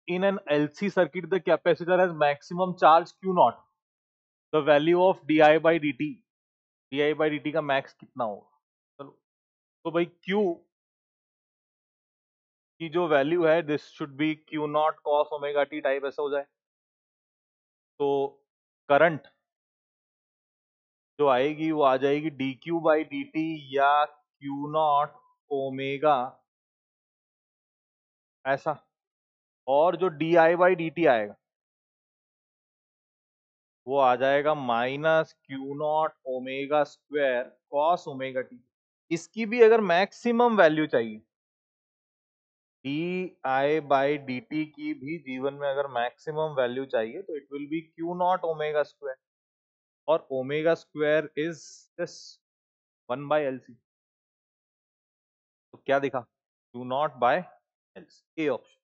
in an LC circuit the capacitor has maximum charge Q naught, the value of di by dt का max कितना होगा? चलो तो भाई Q की जो वैल्यू है this should be Q naught cos omega t type, ऐसा हो जाए तो करंट जो आएगी वो आ जाएगी dQ बाई dt या Q नॉट ओमेगा ऐसा, और जो di बाई dt आएगा वो आ जाएगा minus Q naught omega square cos omega t. इसकी भी अगर मैक्सिमम वैल्यू चाहिए, di बाई dt की भी जीवन में अगर मैक्सिमम वैल्यू चाहिए तो it will be Q naught omega square, और omega square is just 1 by LC। तो क्या दिखा? Q naught by LC, A option.